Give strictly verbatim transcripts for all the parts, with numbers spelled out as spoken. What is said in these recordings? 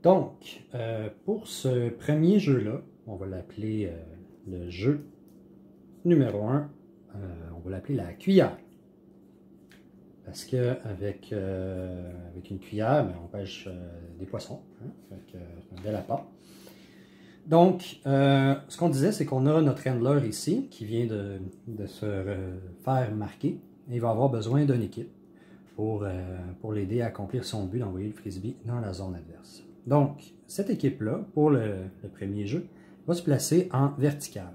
Donc, euh, pour ce premier jeu-là, on va l'appeler euh, le jeu numéro un, euh, on va l'appeler la cuillère. Parce qu'avec euh, avec une cuillère, ben, on pêche euh, des poissons. Hein? C'est un bel appât. Donc, euh, ce qu'on disait, c'est qu'on a notre handler ici, qui vient de, de se euh, faire marquer. Et il va avoir besoin d'une équipe pour, euh, pour l'aider à accomplir son but d'envoyer le frisbee dans la zone adverse. Donc, cette équipe-là, pour le, le premier jeu, va se placer en vertical.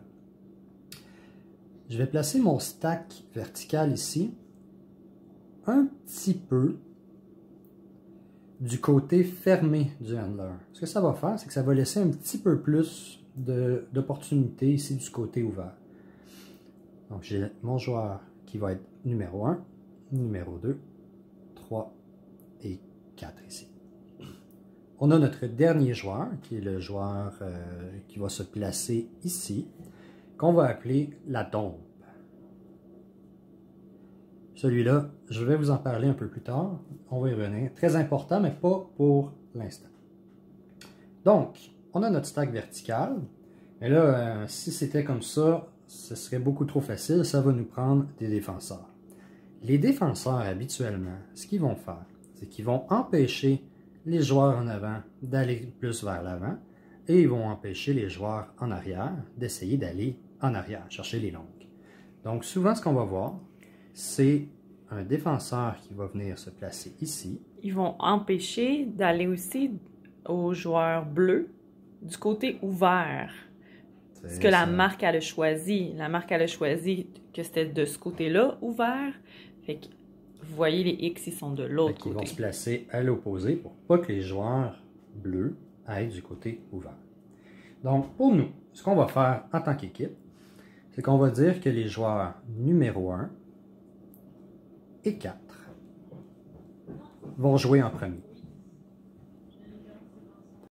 Je vais placer mon stack vertical ici, un petit peu du côté fermé du handler. Ce que ça va faire, c'est que ça va laisser un petit peu plus d'opportunités ici du côté ouvert. Donc, j'ai mon joueur qui va être numéro un, numéro deux, trois et quatre ici. On a notre dernier joueur, qui est le joueur euh, qui va se placer ici, qu'on va appeler la dompe. Celui-là, je vais vous en parler un peu plus tard. On va y revenir. Très important, mais pas pour l'instant. Donc, on a notre stack vertical. Mais là, euh, si c'était comme ça, ce serait beaucoup trop facile. Ça va nous prendre des défenseurs. Les défenseurs, habituellement, ce qu'ils vont faire, c'est qu'ils vont empêcher les joueurs en avant d'aller plus vers l'avant et ils vont empêcher les joueurs en arrière d'essayer d'aller en arrière, chercher les longues. Donc, souvent, ce qu'on va voir, c'est un défenseur qui va venir se placer ici. Ils vont empêcher d'aller aussi aux joueurs bleus du côté ouvert. Parce que la marque, elle a choisi. La marque, elle a choisi que c'était de ce côté-là, ouvert. Fait que vous voyez, les X, ils sont de l'autre côté. Ils vont se placer à l'opposé pour pas que les joueurs bleus aillent du côté ouvert. Donc, pour nous, ce qu'on va faire en tant qu'équipe, c'est qu'on va dire que les joueurs numéro un et quatre vont jouer en premier.